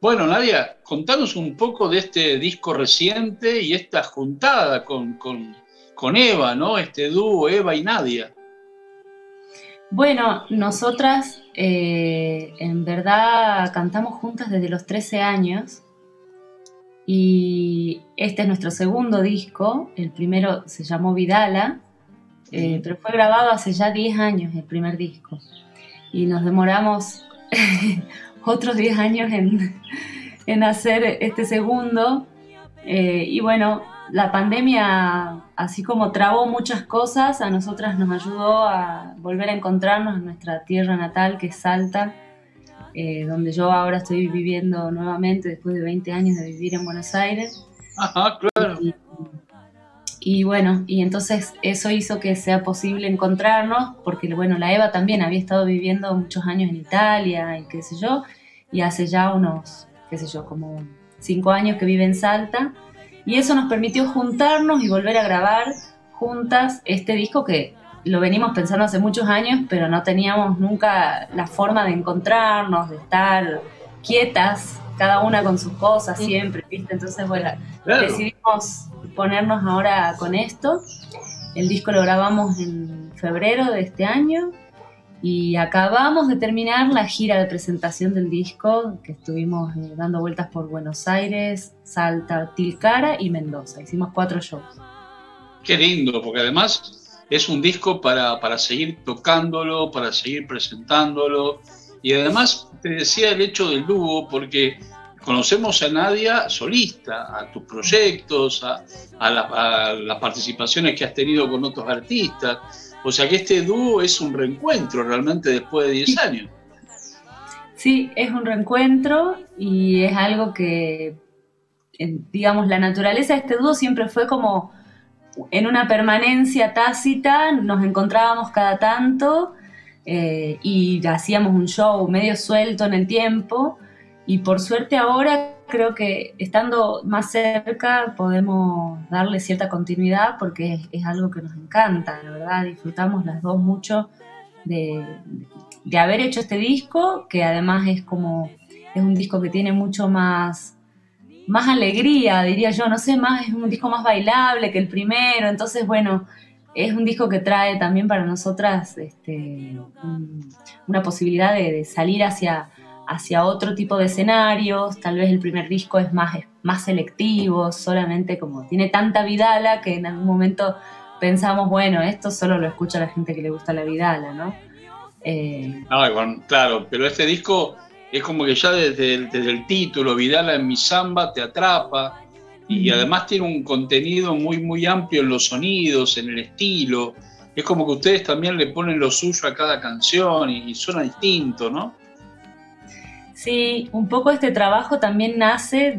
Bueno, Nadia, contanos un poco de este disco reciente y esta juntada con Eva, ¿no? Este dúo Eva y Nadia. Bueno, nosotras en verdad cantamos juntas desde los 13 años y este es nuestro segundo disco. El primero se llamó Vidala, pero fue grabado hace ya 10 años el primer disco y nos demoramos otros 10 años en hacer este segundo. Y bueno, la pandemia, así como trabó muchas cosas, a nosotras nos ayudó a volver a encontrarnos en nuestra tierra natal, que es Salta, donde yo ahora estoy viviendo nuevamente después de 20 años de vivir en Buenos Aires. Ajá, claro. Y bueno, y entonces eso hizo que sea posible encontrarnos, porque bueno, la Eva también había estado viviendo muchos años en Italia y qué sé yo, y hace ya unos, qué sé yo, como 5 años que vive en Salta, y eso nos permitió juntarnos y volver a grabar juntas este disco que lo venimos pensando hace muchos años, pero no teníamos nunca la forma de encontrarnos, de estar quietas, cada una con sus cosas siempre, ¿viste? Entonces, bueno, Claro. decidimos ponernos ahora con esto. El disco lo grabamos en febrero de este año y acabamos de terminar la gira de presentación del disco, que estuvimos dando vueltas por Buenos Aires, Salta, Tilcara y Mendoza. Hicimos 4 shows. Qué lindo, porque además es un disco para seguir tocándolo, para seguir presentándolo. Y además te decía el hecho del dúo, porque conocemos a Nadia solista, a tus proyectos, a las participaciones que has tenido con otros artistas. O sea que este dúo es un reencuentro realmente después de 10 años. Sí, es un reencuentro y es algo que, digamos, la naturaleza de este dúo siempre fue como en una permanencia tácita, nos encontrábamos cada tanto y hacíamos un show medio suelto en el tiempo y por suerte ahora creo que estando más cerca podemos darle cierta continuidad porque es algo que nos encanta, la verdad, disfrutamos las dos mucho de, de haber hecho este disco, que además es un disco que tiene mucho más alegría, diría yo, no sé, es un disco más bailable que el primero, entonces bueno, es un disco que trae también para nosotras una posibilidad de salir hacia otro tipo de escenarios. Tal vez el primer disco es más selectivo, solamente como tiene tanta vidala que en algún momento pensamos, bueno, esto solo lo escucha la gente que le gusta la vidala, ¿no? Bueno, claro, pero este disco es como que ya desde el título, Vidala en mi samba, te atrapa y además tiene un contenido muy, muy amplio en los sonidos, en el estilo. Es como que ustedes también le ponen lo suyo a cada canción y suena distinto, ¿no? Sí, un poco este trabajo también nace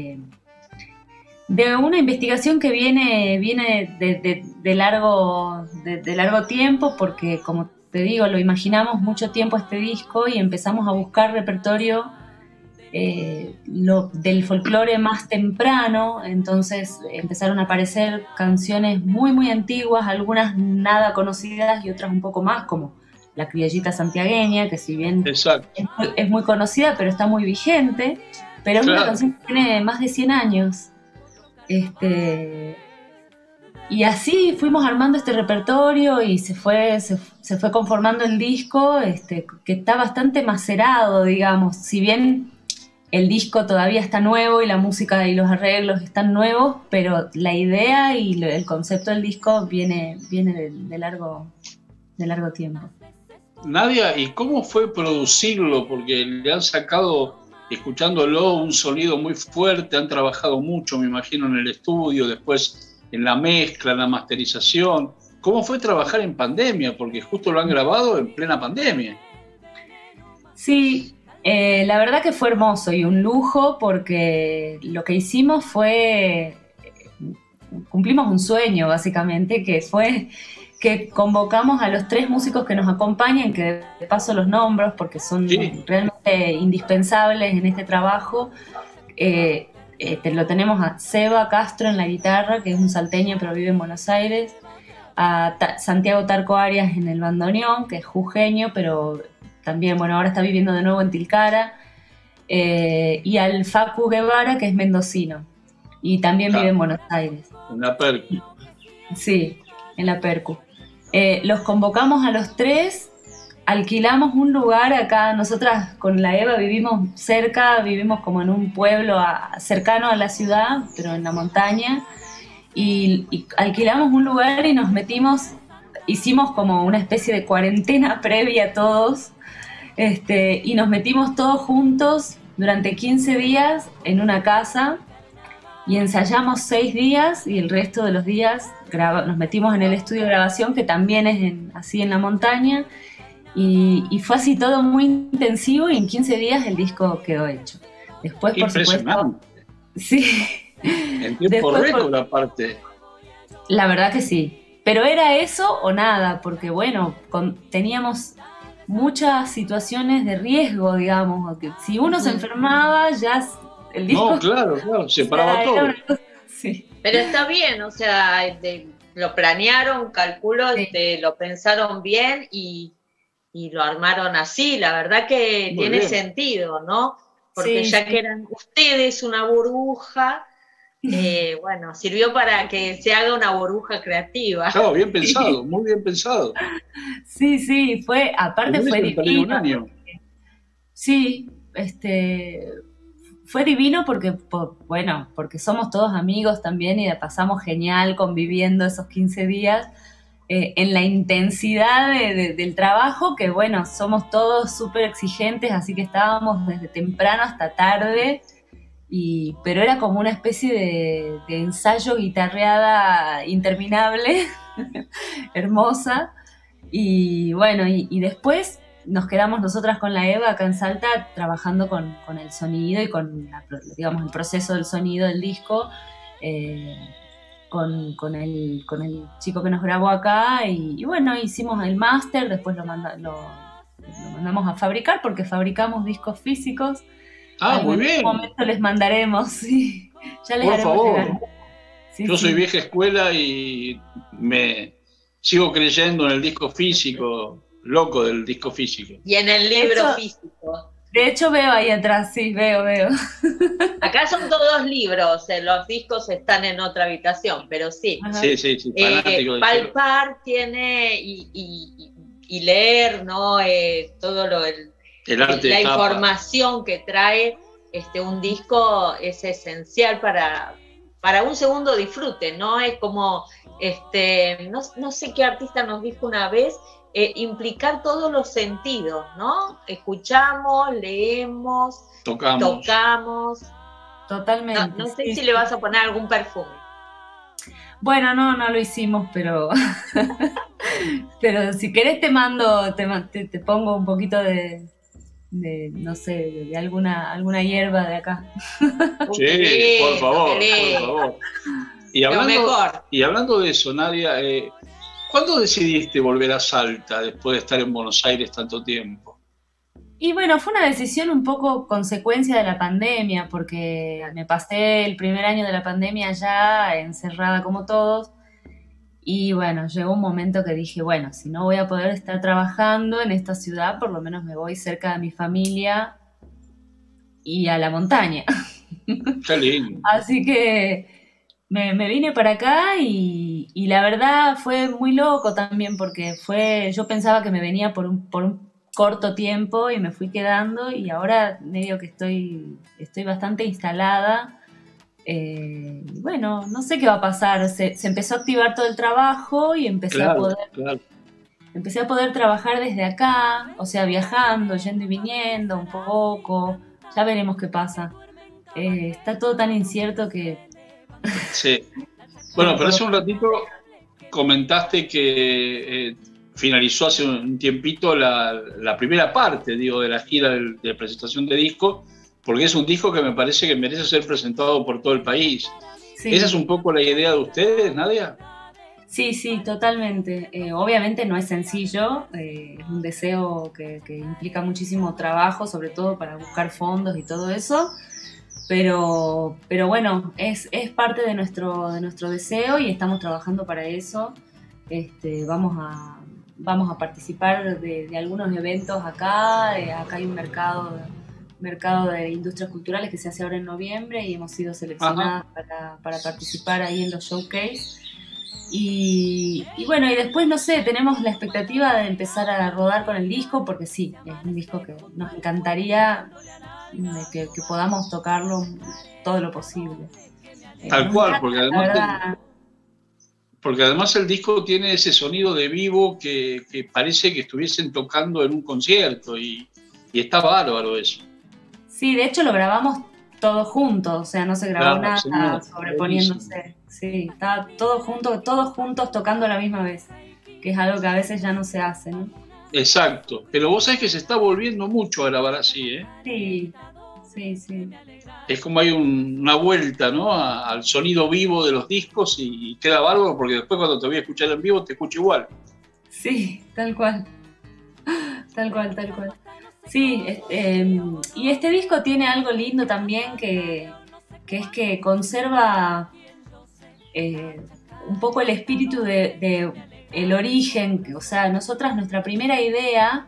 de una investigación que viene de largo tiempo, porque como te digo, lo imaginamos mucho tiempo este disco y empezamos a buscar repertorio del folclore más temprano, entonces empezaron a aparecer canciones muy muy antiguas, algunas nada conocidas y otras un poco más, como La Criollita Santiagueña, que si bien es muy conocida, pero está muy vigente, pero es una canción que tiene más de 100 años. Y así fuimos armando este repertorio y se fue conformando el disco, que está bastante macerado, digamos. Si bien el disco todavía está nuevo y la música y los arreglos están nuevos, pero la idea y el concepto del disco viene de largo tiempo. Nadia, ¿y cómo fue producirlo? Porque le han sacado, escuchándolo, un sonido muy fuerte, han trabajado mucho, me imagino, en el estudio, después en la mezcla, en la masterización. ¿Cómo fue trabajar en pandemia? Porque justo lo han grabado en plena pandemia. Sí, la verdad que fue hermoso y un lujo porque lo que hicimos cumplimos un sueño básicamente, que fue que convocamos a los 3 músicos que nos acompañan, que de paso los nombro porque son realmente indispensables en este trabajo. Lo tenemos a Seba Castro en la guitarra, que es un salteño pero vive en Buenos Aires, a Santiago Tarco Arias en el bandoneón, que es jujeño, pero también, bueno, ahora está viviendo de nuevo en Tilcara, y al Facu Guevara, que es mendocino, y también vive en Buenos Aires. En la Percu. Sí, en la Percu. Los convocamos a los tres, alquilamos un lugar acá, nosotras con la Eva vivimos cerca, vivimos como en un pueblo cercano a la ciudad, pero en la montaña, y alquilamos un lugar y nos metimos, hicimos como una especie de cuarentena previa a todos, y nos metimos todos juntos durante 15 días en una casa y ensayamos 6 días y el resto de los días nos metimos en el estudio de grabación, que también es así en la montaña, y fue así todo muy intensivo, y en 15 días el disco quedó hecho. Después, por supuesto... Sí. En tiempo récord aparte. La verdad que sí. Pero era eso o nada, porque bueno, teníamos muchas situaciones de riesgo, digamos. Que si uno se enfermaba, ya el disco... No, claro, se paraba todo. Sí. Pero está bien, o sea, lo planearon, calculo, sí. Lo pensaron bien y lo armaron así. La verdad que Muy tiene bien. sentido, ¿no? Porque ya que eran ustedes una burbuja, bueno, sirvió para que se haga una burbuja creativa. Claro, bien pensado, muy bien pensado. Sí, aparte fue divino. Un año. Sí, fue divino porque somos todos amigos también y la pasamos genial conviviendo esos 15 días en la intensidad del trabajo, que bueno, somos todos súper exigentes, así que estábamos desde temprano hasta tarde, pero era como una especie de ensayo guitarreada interminable, hermosa, y bueno, y después nos quedamos nosotras con la Eva acá en Salta trabajando con el sonido y con digamos, el proceso del sonido del disco, con el chico que nos grabó acá, y bueno, hicimos el máster, después lo mandamos a fabricar, porque fabricamos discos físicos. Muy bien. En algún momento les mandaremos, sí. Ya les Por favor. Llegar. Sí, yo soy vieja escuela y me sigo creyendo en el disco físico, loco del disco físico. Y en el libro físico. De hecho veo ahí atrás, sí, veo. Acá son todos libros, los discos están en otra habitación, pero sí. Ajá. Sí, fanático palpar tiene y leer, ¿no? Todo el arte la de información que trae un disco es esencial para un segundo disfrute, ¿no? Es como, no sé qué artista nos dijo una vez, implicar todos los sentidos, ¿no? Escuchamos, leemos, tocamos. Totalmente. No sé si le vas a poner algún perfume. Bueno, no lo hicimos, pero pero si querés te mando, te pongo un poquito de no sé, de alguna hierba de acá. Sí, por favor. Y hablando de eso, Nadia, ¿cuándo decidiste volver a Salta después de estar en Buenos Aires tanto tiempo? Y bueno, fue una decisión un poco consecuencia de la pandemia, porque me pasé el primer año de la pandemia ya encerrada como todos, y bueno, llegó un momento que dije, bueno, si no voy a poder estar trabajando en esta ciudad, por lo menos me voy cerca de mi familia y a la montaña. Qué lindo. Así que me vine para acá y la verdad fue muy loco también, porque yo pensaba que me venía por un corto tiempo y me fui quedando, y ahora medio que estoy bastante instalada. Bueno, no sé qué va a pasar. Se empezó a activar todo el trabajo y empecé a poder trabajar desde acá, o sea, viajando, yendo y viniendo un poco. Ya veremos qué pasa. Está todo tan incierto que... Sí. Bueno, pero hace un ratito comentaste que finalizó hace un tiempito la primera parte, de la gira de presentación de disco, porque es un disco que me parece que merece ser presentado por todo el país. Sí. ¿Esa es un poco la idea de ustedes, Nadia? Sí, totalmente. Obviamente no es sencillo, es un deseo que implica muchísimo trabajo, sobre todo para buscar fondos y todo eso, pero bueno, es parte de nuestro deseo y estamos trabajando para eso. Vamos a participar de algunos eventos acá hay un mercado mercado de industrias culturales que se hace ahora en noviembre y hemos sido seleccionadas para participar ahí en los showcase. Y bueno, y después, no sé, tenemos la expectativa de empezar a rodar con el disco, porque sí, es un disco que nos encantaría que podamos tocarlo todo lo posible. Tal cual, verdad, porque además el disco tiene ese sonido de vivo que parece que estuviesen tocando en un concierto y está bárbaro eso. Sí, de hecho lo grabamos todos juntos, o sea, no se grabó nada sobreponiéndose. Buenísimo. Sí, estaba todos juntos tocando a la misma vez, que es algo que a veces ya no se hace, ¿no? Exacto, pero vos sabés que se está volviendo mucho a grabar así, ¿eh? Sí. Es como hay una vuelta, ¿no? Al sonido vivo de los discos y queda bárbaro porque después cuando te voy a escuchar en vivo te escucho igual. Sí, tal cual. Tal cual. Sí, y este disco tiene algo lindo también que es que conserva un poco el espíritu de el origen, o sea, nuestra primera idea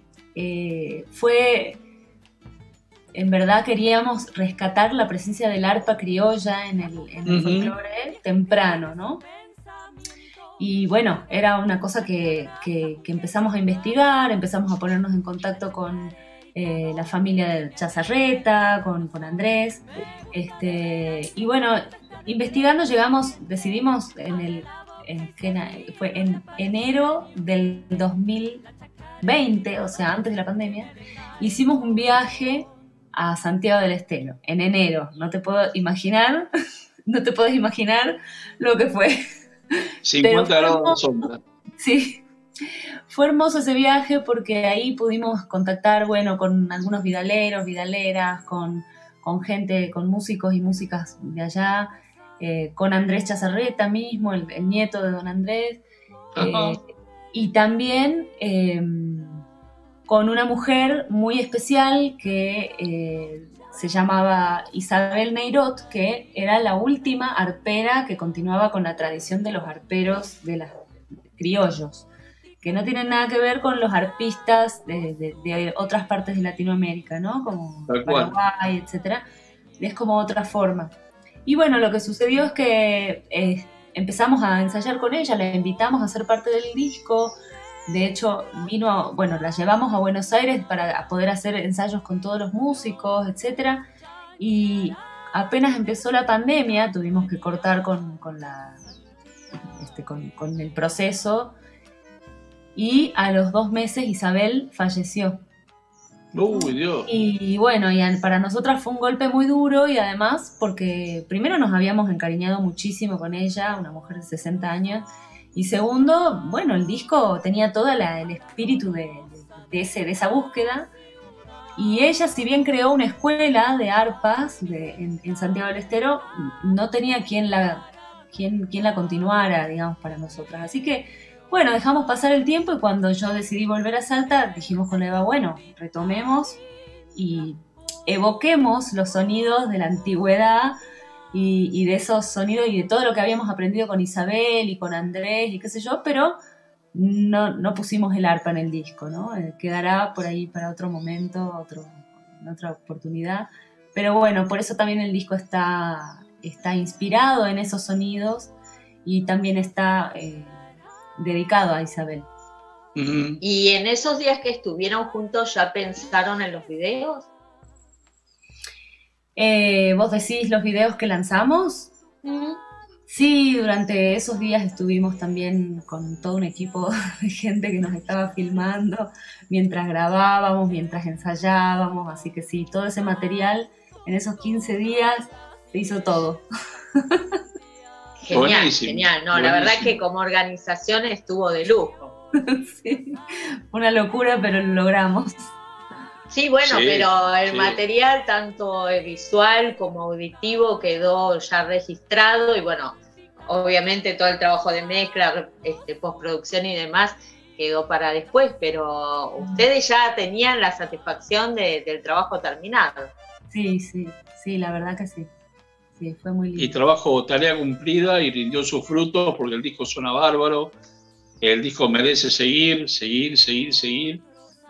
fue, en verdad queríamos rescatar la presencia del arpa criolla en el folclore temprano, ¿no? Y bueno, era una cosa que empezamos a investigar, empezamos a ponernos en contacto con la familia de Chazarreta, con Andrés, y bueno, investigando decidimos fue en enero del 2020, o sea, antes de la pandemia, hicimos un viaje a Santiago del Estero, en enero. No te puedes imaginar lo que fue. 50 grados de sombra. Sí, fue hermoso ese viaje porque ahí pudimos contactar, bueno, con algunos vidaleros, vidaleras, con gente, con músicos y músicas de allá, con Andrés Chazarreta mismo, el nieto de don Andrés, y también con una mujer muy especial que se llamaba Isabel Neirot, que era la última arpera que continuaba con la tradición de los arperos de los criollos, que no tienen nada que ver con los arpistas de otras partes de Latinoamérica, ¿no? Como Paraguay, etcétera. Es como otra forma. Y bueno, lo que sucedió es que empezamos a ensayar con ella, la invitamos a ser parte del disco. De hecho, la llevamos a Buenos Aires para poder hacer ensayos con todos los músicos, etcétera. Y apenas empezó la pandemia, tuvimos que cortar con el proceso. Y a los 2 meses Isabel falleció. ¡Uy, Dios! Y bueno, para nosotras fue un golpe muy duro, y además porque primero nos habíamos encariñado muchísimo con ella, una mujer de 60 años, y segundo, bueno, el disco tenía todo el espíritu de esa búsqueda, y ella, si bien creó una escuela de arpas en Santiago del Estero, no tenía quien la continuara, digamos, para nosotras. Así que bueno, dejamos pasar el tiempo, y cuando yo decidí volver a Salta, dijimos con Eva, bueno, retomemos y evoquemos los sonidos de la antigüedad y de esos sonidos y de todo lo que habíamos aprendido con Isabel y con Andrés y qué sé yo, pero no pusimos el arpa en el disco, ¿no? Quedará por ahí para otro momento, en otra oportunidad. Pero bueno, por eso también el disco está inspirado en esos sonidos y también está dedicado a Isabel. ¿Y en esos días que estuvieron juntos ya pensaron en los videos? ¿Vos decís los videos que lanzamos? Sí, durante esos días estuvimos también con todo un equipo de gente que nos estaba filmando mientras grabábamos, mientras ensayábamos, así que sí, todo ese material en esos 15 días se hizo todo. Genial, buenísimo, genial. No, buenísimo. La verdad que como organización estuvo de lujo. Sí, una locura, pero lo logramos. Sí, bueno, Sí, pero el sí. material, tanto visual como auditivo, quedó ya registrado y bueno, obviamente todo el trabajo de mezcla, postproducción y demás quedó para después, pero ustedes ya tenían la satisfacción del trabajo terminado. Sí, la verdad que sí. Sí, fue muy lindo. Y tarea cumplida y rindió sus frutos porque el disco suena bárbaro, el disco merece seguir.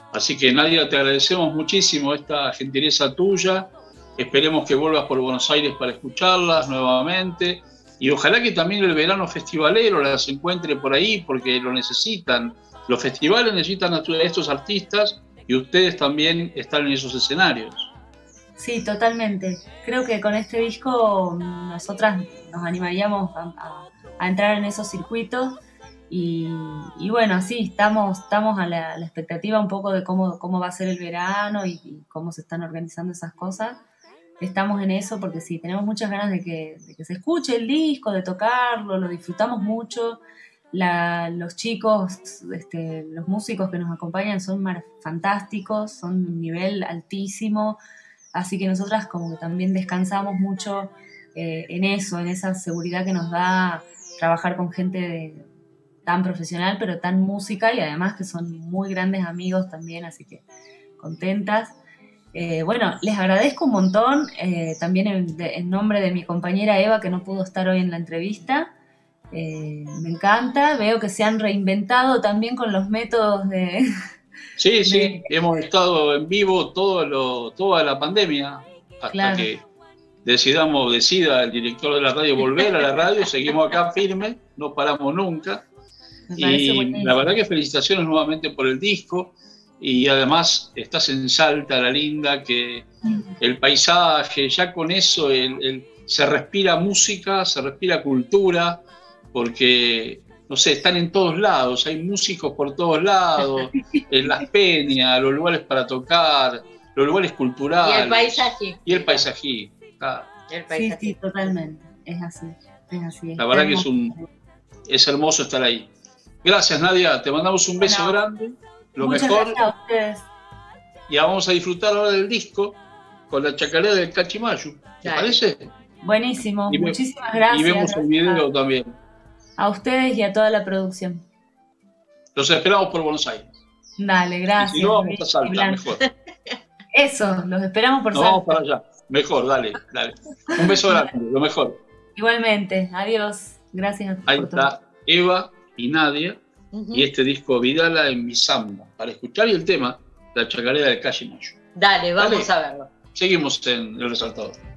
Así que Nadia, te agradecemos muchísimo esta gentileza tuya. Esperemos que vuelvas por Buenos Aires para escucharlas nuevamente. Y ojalá que también el verano festivalero las encuentre por ahí, porque lo necesitan. Los festivales necesitan a estos artistas y ustedes también están en esos escenarios. Sí, totalmente. Creo que con este disco nosotras nos animaríamos a entrar en esos circuitos y bueno, sí, estamos a la expectativa un poco de cómo va a ser el verano y cómo se están organizando esas cosas. Estamos en eso porque sí, tenemos muchas ganas de que se escuche el disco, de tocarlo, lo disfrutamos mucho. Los chicos, los músicos que nos acompañan son fantásticos, son de un nivel altísimo, así que nosotras como que también descansamos mucho en eso, en esa seguridad que nos da trabajar con gente tan profesional, pero tan música, y además que son muy grandes amigos también, así que contentas. Bueno, les agradezco un montón, también en nombre de mi compañera Eva, que no pudo estar hoy en la entrevista. Me encanta, veo que se han reinventado también con los métodos de... Sí, hemos estado en vivo toda la pandemia, hasta que decida el director de la radio volver a la radio, seguimos acá firmes, no paramos nunca. Y la verdad que felicitaciones nuevamente por el disco. Y además estás en Salta, la linda, que el paisaje, ya con eso se respira música, se respira cultura, porque, no sé, están en todos lados, hay músicos por todos lados, en las peñas, los lugares para tocar, los lugares culturales. Y el paisaje. Y el paisaje. Sí, totalmente, es así. La verdad que es hermoso estar ahí. Gracias, Nadia, te mandamos un beso grande. Lo muchas mejor. Gracias a ustedes. Y vamos a disfrutar ahora del disco con la chacarera del Cachimayo. ¿Te parece? Buenísimo, muchísimas gracias. Y vemos el video también. A ustedes y a toda la producción. Los esperamos por Buenos Aires. Dale, gracias. Y si no, vamos a Salta, mejor. Eso, los esperamos por Salta. Vamos para allá. Mejor, dale. Un beso grande, lo mejor. Igualmente, adiós. Gracias a todos. Ahí está Eva y Nadia. Y este disco Vidala en mi samba, para escuchar, y el tema La chacarera del Cachimayo. Dale, vamos a verlo. Seguimos en El Resaltador.